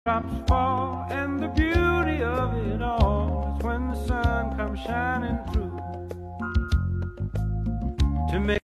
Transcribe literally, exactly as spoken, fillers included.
Drops fall, and the beauty of it all is when the sun comes shining through to make